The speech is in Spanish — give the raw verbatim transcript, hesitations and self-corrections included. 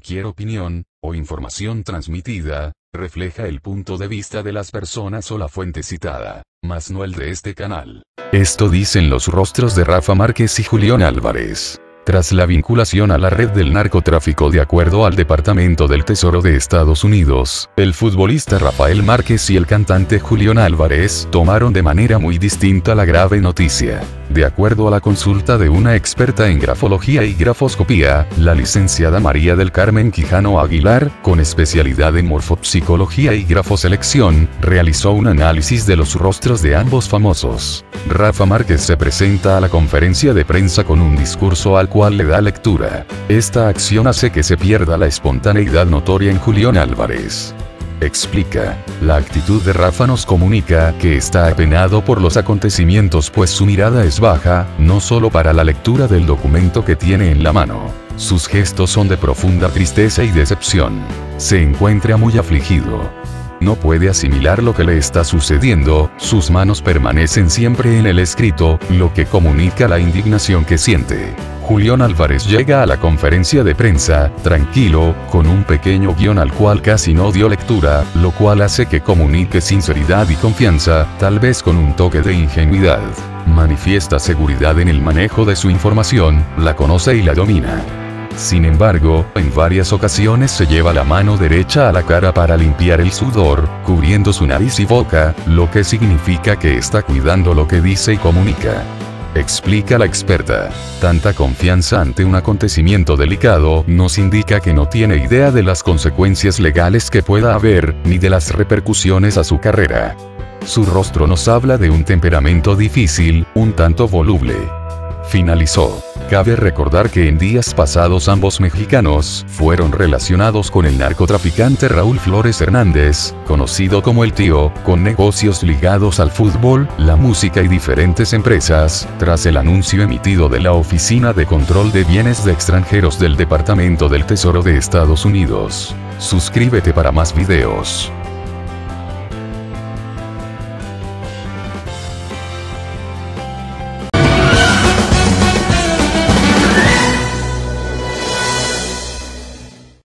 Cualquier opinión, o información transmitida, refleja el punto de vista de las personas o la fuente citada, mas no el de este canal. Esto dicen los rostros de Rafa Márquez y Julián Álvarez. Tras la vinculación a la red del narcotráfico de acuerdo al Departamento del Tesoro de Estados Unidos, el futbolista Rafael Márquez y el cantante Julián Álvarez tomaron de manera muy distinta la grave noticia. De acuerdo a la consulta de una experta en grafología y grafoscopía, la licenciada María del Carmen Quijano Aguilar, con especialidad en morfopsicología y grafoselección, realizó un análisis de los rostros de ambos famosos. Rafa Márquez se presenta a la conferencia de prensa con un discurso al cual le da lectura. Esta acción hace que se pierda la espontaneidad notoria en Julián Álvarez. Explica, la actitud de Rafa nos comunica que está apenado por los acontecimientos pues su mirada es baja, no solo para la lectura del documento que tiene en la mano. Sus gestos son de profunda tristeza y decepción. Se encuentra muy afligido. No puede asimilar lo que le está sucediendo, sus manos permanecen siempre en el escrito, lo que comunica la indignación que siente. Julián Álvarez llega a la conferencia de prensa, tranquilo, con un pequeño guión al cual casi no dio lectura, lo cual hace que comunique sinceridad y confianza, tal vez con un toque de ingenuidad. Manifiesta seguridad en el manejo de su información, la conoce y la domina. Sin embargo, en varias ocasiones se lleva la mano derecha a la cara para limpiar el sudor, cubriendo su nariz y boca, lo que significa que está cuidando lo que dice y comunica. Explica la experta. Tanta confianza ante un acontecimiento delicado nos indica que no tiene idea de las consecuencias legales que pueda haber, ni de las repercusiones a su carrera. Su rostro nos habla de un temperamento difícil, un tanto voluble. Finalizó. Cabe recordar que en días pasados ambos mexicanos fueron relacionados con el narcotraficante Raúl Flores Hernández, conocido como El Tío, con negocios ligados al fútbol, la música y diferentes empresas, tras el anuncio emitido de la Oficina de Control de Bienes de Extranjeros del Departamento del Tesoro de Estados Unidos. Suscríbete para más videos.